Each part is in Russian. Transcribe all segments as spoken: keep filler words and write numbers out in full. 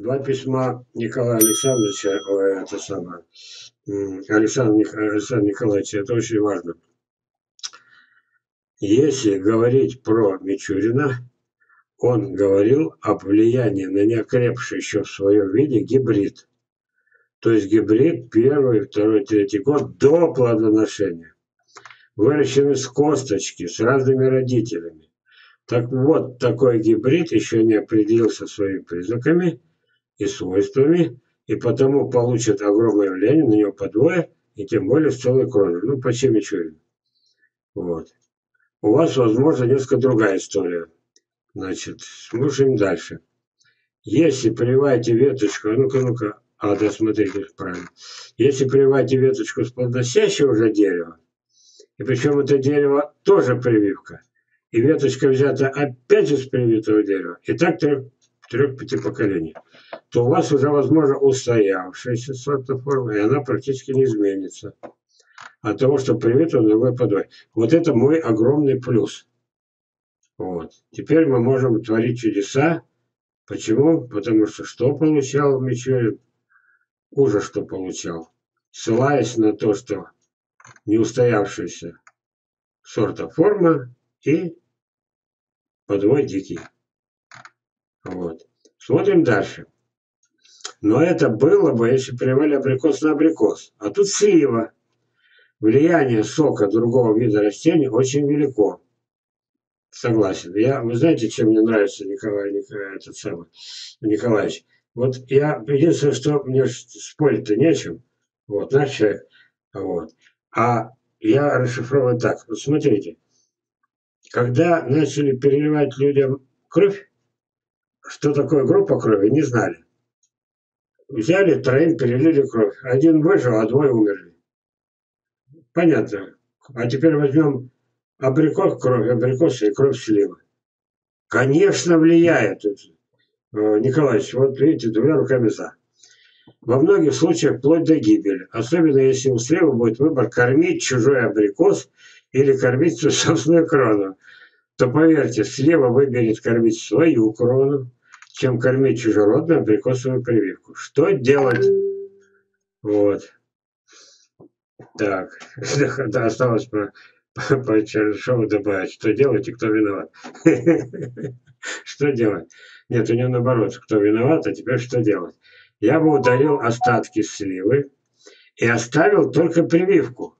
Два письма Николая Александровича, ой, это самое, м, Александра, Ник- Александра Николаевича, это очень важно. Если говорить про Мичурина, он говорил об влиянии на неокрепший еще в своем виде гибрид. То есть гибрид первый, второй, третий год до плодоношения. Выращенный с косточки, с разными родителями. Так вот, такой гибрид еще не определился своими признаками и свойствами, и потому получит огромное влияние на него по двое, и тем более с целой кровью. Ну, почти Мичурин. Вот. У вас, возможно, несколько другая история. Значит, слушаем дальше. Если прививаете веточку, а ну-ка, ну-ка, а, да, смотрите, правильно. Если прививаете веточку с плодоносящего уже дерева, и причем это дерево тоже прививка, и веточка взята опять же с привитого дерева, и так трех, трех-пяти поколений, то у вас уже, возможно, устоявшаяся сортная форма, и она практически не изменится от того, что привита другой подвой. Вот это мой огромный плюс. Вот. Теперь мы можем творить чудеса. Почему? Потому что что получал Мичурин? Ужас, что получал. Ссылаясь на то, что неустоявшаяся сорта форма и подвой дикий. Вот. Смотрим дальше. Но это было бы, если привели абрикос на абрикос. А тут слива. Влияние сока другого вида растений очень велико. Согласен. Я, вы знаете, чем мне нравится Николай, Николай этот самый, Николаевич? Вот я, единственное, что мне спорить-то нечем. Вот, наш человек. Вот. А я расшифровываю так. Вот смотрите. Когда начали переливать людям кровь, что такое группа крови, не знали. Взяли, троим перелили кровь. Один выжил, а двое умерли. Понятно. А теперь возьмем абрикос кровь, абрикоса и кровь слива. Конечно, влияет. Николаевич, вот видите, двумя руками за. Во многих случаях вплоть до гибели. Особенно если у слева будет выбор кормить чужой абрикос или кормить свою собственную крону. То поверьте, слева выберет кормить свою крону, чем кормить чужеродную абрикосовую прививку. Что делать? Вот. Так, да, осталось по, по, по Чернышову добавить, что делать и кто виноват. Что делать? Нет, у него наоборот, кто виноват, а теперь что делать? Я бы удалил остатки сливы и оставил только прививку.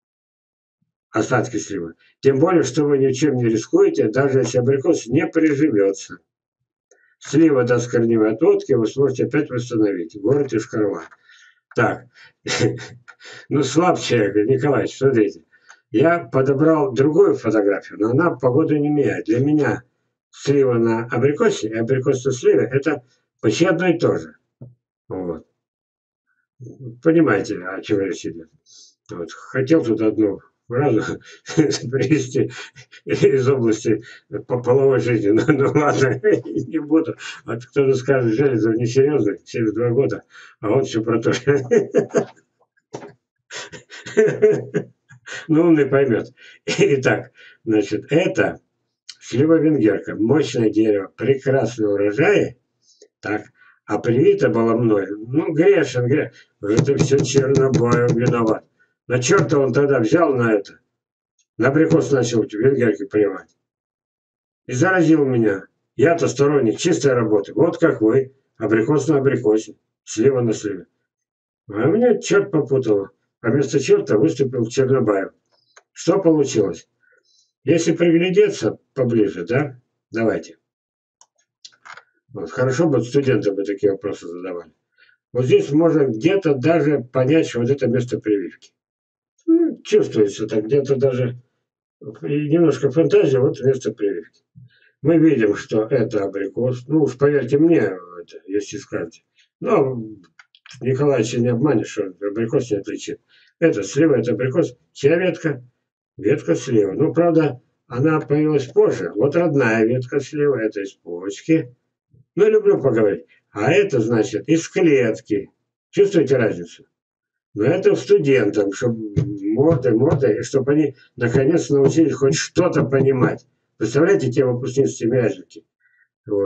Остатки сливы. Тем более, что вы ничем не рискуете, даже если абрикос не приживется. Слива даст корневые отводки, вы сможете опять восстановить. Город Йошкар-Ола. Так, ну слаб человек, Николаевич, смотрите. Я подобрал другую фотографию, но она погоду не меняет. Для меня слива на абрикосе и абрикос на сливе – это почти одно и то же. Вот. Понимаете, о чем речь идет. Вот. Хотел тут одну фразу привести из области половой жизни. Ну, ну ладно, не буду. А кто-то скажет, Железов несерьезный, семьдесят два года, а он все про то, что... Ну, умный поймет. Итак, значит, это слива венгерка. Мощное дерево, прекрасные урожаи. Так, а привито было мной. Ну, грешен, грешен. Это все Чернобаев виноват. На черта он тогда взял на это. На абрикос начал венгерки прививать. И заразил меня. Я-то сторонник чистой работы. Вот как вы. Абрикос на абрикосе. Слива на сливе. А меня черт попутал. А вместо черта выступил Чернобаев. Что получилось? Если приглядеться поближе, да? Давайте. Вот, хорошо бы студенты бы такие вопросы задавали. Вот здесь можно где-то даже понять, что вот это место прививки. Ну, чувствуется так, где-то даже немножко фантазии, вот место прививки. Мы видим, что это абрикос. Ну уж поверьте мне, это, если скажете. Но Николаевича не обманешь, что абрикос не отличит. Это слева, это абрикос. Чья ветка? Ветка слева. Ну, правда, она появилась позже. Вот родная ветка слева, это из почки. Ну, я люблю поговорить. А это, значит, из клетки. Чувствуете разницу? Но это студентам, чтобы мордой, мордой, чтобы они наконец научились хоть что-то понимать. Представляете, те выпускницы Тимирязевки? Вот.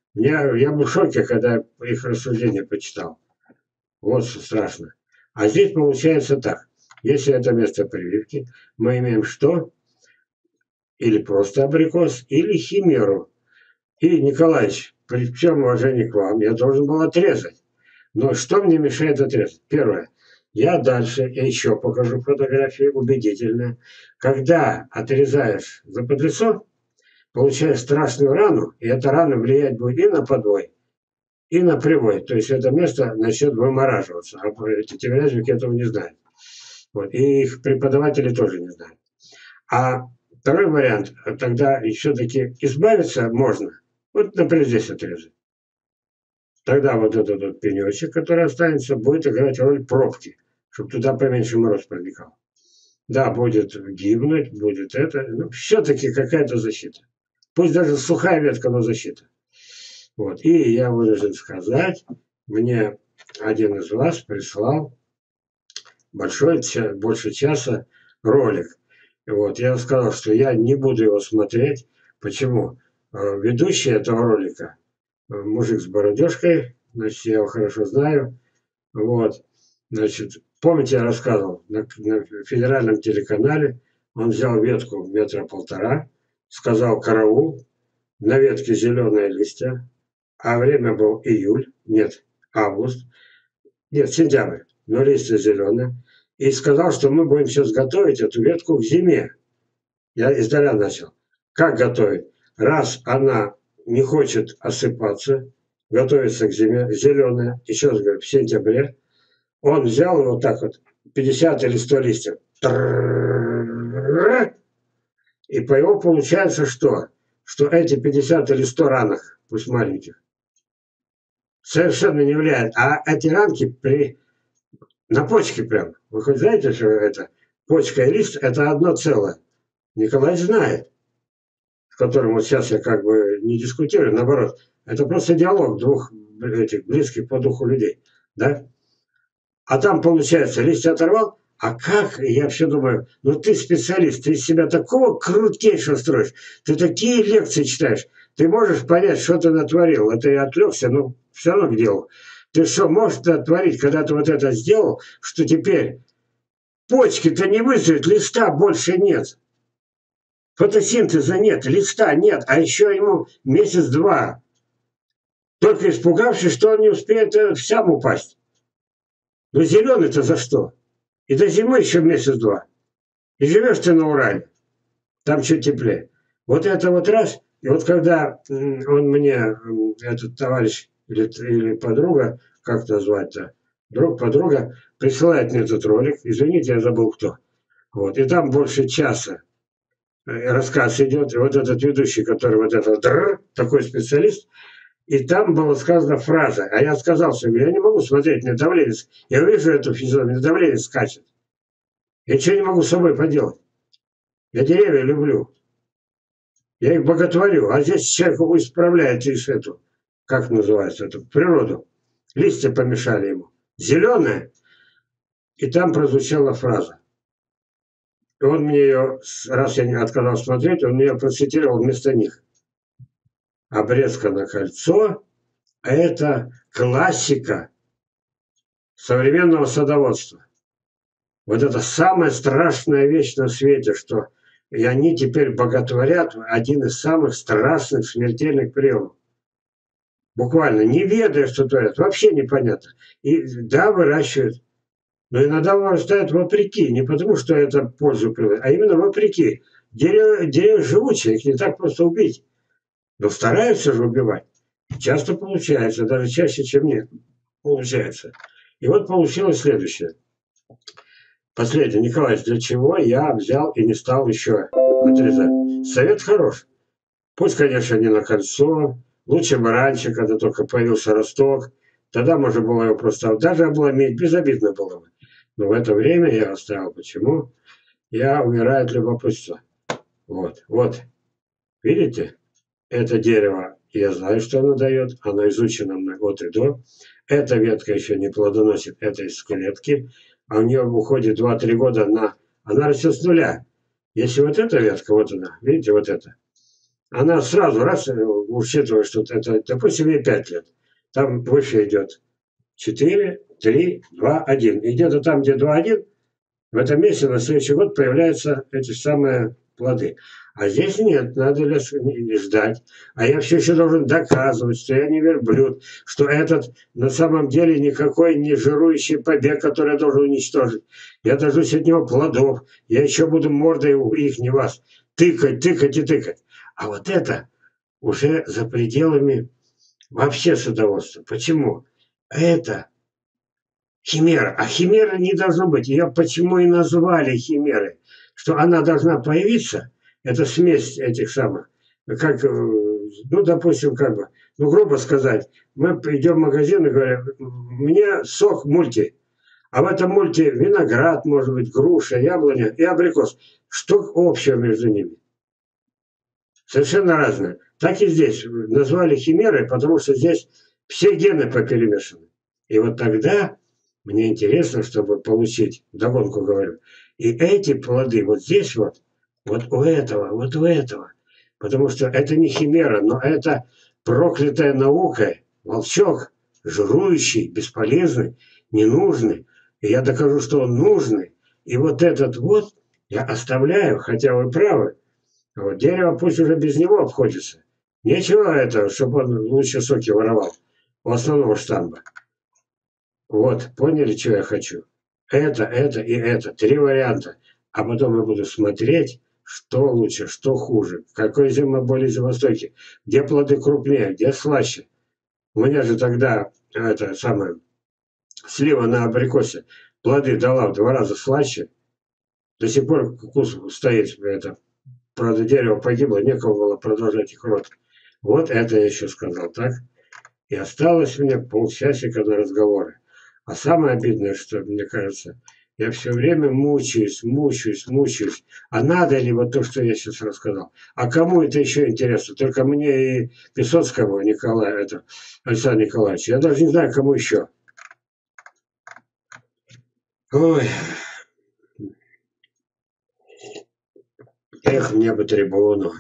Я, я был в шоке, когда их рассуждения почитал. Вот что страшно. А здесь получается так. Если это место прививки, мы имеем что? Или просто абрикос, или химеру. И, Николаевич, при всем уважении к вам, я должен был отрезать. Но что мне мешает отрезать? Первое. Я дальше, я еще покажу фотографию убедительно. Когда отрезаешь заподлицо, получаешь страшную рану, и эта рана влиять будет и на подвой, и на привой. То есть это место начнет вымораживаться. А эти тимирязники этого не знают. Вот. И их преподаватели тоже не знают. А второй вариант, тогда все-таки избавиться можно. Вот, например, здесь отрезать. Тогда вот этот вот пенечек, который останется, будет играть роль пробки, чтобы туда поменьше мороз проникал. Да, будет гибнуть, будет это. Но все-таки какая-то защита. Пусть даже сухая ветка, но защита. Вот. И я вынужден сказать, мне один из вас прислал большой, больше часа ролик. Вот. Я сказал, что я не буду его смотреть. Почему? Ведущий этого ролика, мужик с бородежкой, значит, я его хорошо знаю. Вот. Значит, помните, я рассказывал, на, на федеральном телеканале он взял ветку метра полтора, сказал караул, на ветке зеленые листья, а время был июль, нет, август, нет, сентябрь, но листья зеленые, и сказал, что мы будем сейчас готовить эту ветку к зиме. Я издаля начал. Как готовить? Раз она не хочет осыпаться, готовится к зиме, зеленая, еще раз говорю, в сентябре, он взял вот так вот, пятьдесят или сто листьев, и по его получается что? Что эти пятьдесят или сто ранок, пусть маленьких, совершенно не влияет. А эти ранки при... на почке прям. Вы хоть знаете, что это? Почка и лист – это одно целое. Николай знает, с которым вот сейчас я как бы не дискутирую, наоборот. Это просто диалог двух этих близких по духу людей. Да? А там, получается, листья оторвал, а как, я все думаю, ну ты специалист, ты из себя такого крутейшего строишь, ты такие лекции читаешь, ты можешь понять, что ты натворил. Это я отвлекся, но все равно к делу. Ты что можешь натворить, когда ты вот это сделал, что теперь почки-то не вызовет, листа больше нет. Фотосинтеза нет, листа нет, а еще ему месяц-два. Только испугавшись, что он не успеет в сям упасть. Ну зеленый-то за что? И до зимы еще месяц-два. И живешь ты на Урале. Там чуть теплее. Вот это вот раз. И вот когда он мне, этот товарищ или, или подруга, как назвать-то, друг, подруга, присылает мне этот ролик. Извините, я забыл кто. Вот. И там больше часа рассказ идет. И вот этот ведущий, который вот этот такой специалист, и там была сказана фраза. А я сказал, что я не могу смотреть, мне давление. Я вижу эту физиономию, мне давление скачет. Я ничего не могу с собой поделать. Я деревья люблю. Я их боготворю. А здесь человек исправляет из эту, как называется, эту природу. Листья помешали ему. Зеленая. И там прозвучала фраза. И он мне ее, раз я не отказался смотреть, он мне ее процитировал вместо них. Обрезка на кольцо – это классика современного садоводства. Вот это самая страшная вещь на свете, что и они теперь боготворят один из самых страшных смертельных приемов. Буквально, не ведая, что творят, вообще непонятно. И да, выращивают, но иногда вырастают вопреки, не потому что это пользу приносит, а именно вопреки. Деревья, деревья живучие, их не так просто убить. Но стараются же убивать. Часто получается, даже чаще, чем нет, получается. И вот получилось следующее. Последнее, Николаевич, для чего я взял и не стал еще отрезать? Совет хорош. Пусть, конечно, не на кольцо. Лучше бы раньше, когда только появился росток. Тогда можно было его просто даже обломить. Безобидно было бы. Но в это время я оставил. Почему? Я умираю от любопытства. Вот, вот. Видите? Это дерево, я знаю, что оно дает. Оно изучено мной от и до. Эта ветка еще не плодоносит. Это из клетки. А у нее уходит два-три года на... Она растет с нуля. Если вот эта ветка, вот она, видите, вот эта, Она сразу раз, учитывая, что это, допустим, ей пять лет. Там выше идет четыре, три, два, один. И где-то там, где два, один, в этом месте на следующий год появляются эти самые плоды. А здесь нет, надо ждать. А я все еще должен доказывать, что я не верблюд, что этот на самом деле никакой не жирующий побег, который я должен уничтожить. Я дождусь от него плодов. Я еще буду мордой их, не вас, тыкать, тыкать и тыкать. А вот это уже за пределами вообще садоводства. Почему? Это химера. А химера не должно быть. Ее почему и назвали химерой? Что она должна появиться, это смесь этих самых, как, ну, допустим, как бы, ну, грубо сказать, мы идем в магазин и говорим, мне сок мульти, а в этом мульти виноград, может быть, груша, яблоня и абрикос. Что общего между ними? Совершенно разное. Так и здесь. Назвали химерой, потому что здесь все гены поперемешаны. И вот тогда мне интересно, чтобы получить, вдогонку говорю, и эти плоды вот здесь вот, вот у этого, вот у этого. Потому что это не химера, но это проклятая наука, волчок, жирующий, бесполезный, ненужный. И я докажу, что он нужный. И вот этот вот я оставляю, хотя вы правы. Вот дерево пусть уже без него обходится. Нечего это, чтобы он лучше соки воровал у основного штамба. Вот, поняли, что я хочу? Это, это и это. Три варианта. А потом я буду смотреть, что лучше, что хуже. В какой зима более зимостойкий. Где плоды крупнее, где слаще. У меня же тогда, это самое, слива на абрикосе плоды дала в два раза слаще. До сих пор вкус стоит. Это, правда, дерево погибло, некому было продолжать их род. Вот это я еще сказал, так? И осталось мне полчасика на разговоры. А самое обидное, что, мне кажется, я все время мучаюсь, мучаюсь, мучаюсь. А надо ли вот то, что я сейчас рассказал? А кому это еще интересно? Только мне и Песоцкому, Николаю, это, Александру Николаевичу. Я даже не знаю, кому еще. Ой. Эх, мне бы трибуну.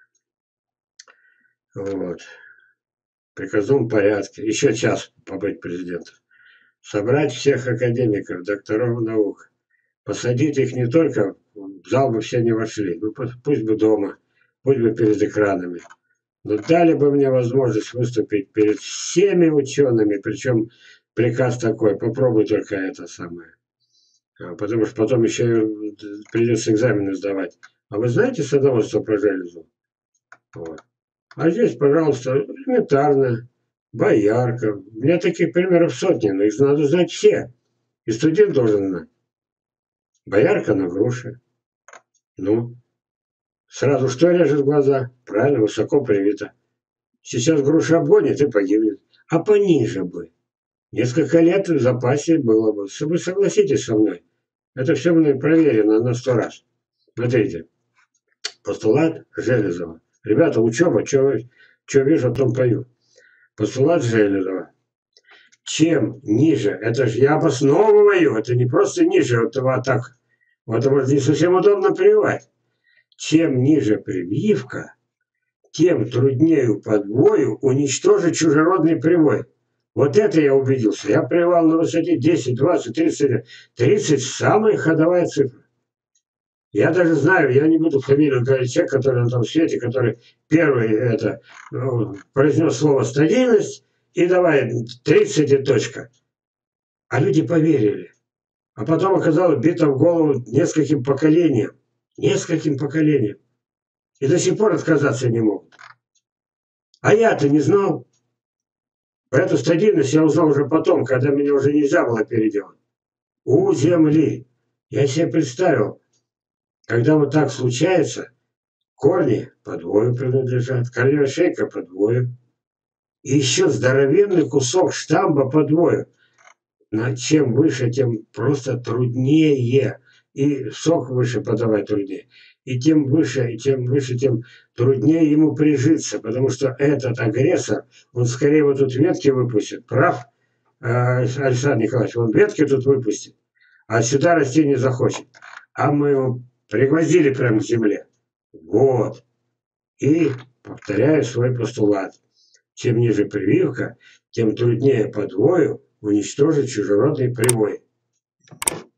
Вот. В приказном порядке. Еще час побыть президентом. Собрать всех академиков, докторов наук. Посадить их не только, в зал бы все не вошли, ну пусть бы дома, пусть бы перед экранами. Но дали бы мне возможность выступить перед всеми учеными, причем приказ такой, попробуй только это самое. Потому что потом еще придется экзамены сдавать. А вы знаете садоводство про железу? Вот. А здесь, пожалуйста, элементарно, боярка. У меня таких примеров сотни, но их надо знать все. И студент должен знать. Боярка на груше. Ну, сразу что режет глаза? Правильно, высоко привито. Сейчас груша обгонит и погибнет. А пониже бы. Несколько лет в запасе было бы. Вы согласитесь со мной. Это все мной проверено на сто раз. Смотрите. Постулат Железова. Ребята, учеба, что вижу, о том пою. Постулат Железова. Чем ниже, это же я обосновываю, это не просто ниже, вот, вот так, вот может не совсем удобно прививать. Чем ниже прививка, тем труднее подвою уничтожить чужеродный привой. Вот это я убедился. Я прививал на высоте десять, двадцать, тридцать, тридцать самая ходовая цифра. Я даже знаю, я не буду фамилию говорить, человек, который на том свете, который первый это, ну, произнес слово стадийность, и давай тридцать и точка. А люди поверили. А потом оказалось бито в голову нескольким поколениям. Нескольким поколениям. И до сих пор отказаться не могут. А я-то не знал. Про эту стадийность я узнал уже потом, когда меня уже нельзя было переделать. У земли. Я себе представил, когда вот так случается, корни подвою принадлежат, корневая шейка подвою. И еще здоровенный кусок штамба подвою. Но чем выше, тем просто труднее. И сок выше подавать труднее. И тем выше, и тем выше, тем труднее ему прижиться. Потому что этот агрессор, он скорее вот тут ветки выпустит. Прав, Александр Николаевич, он ветки тут выпустит. А сюда расти не захочет. А мы его пригвоздили прямо к земле. Вот. И Повторяю свой постулат. Чем ниже прививка, тем труднее подвою уничтожить чужеродный прибой.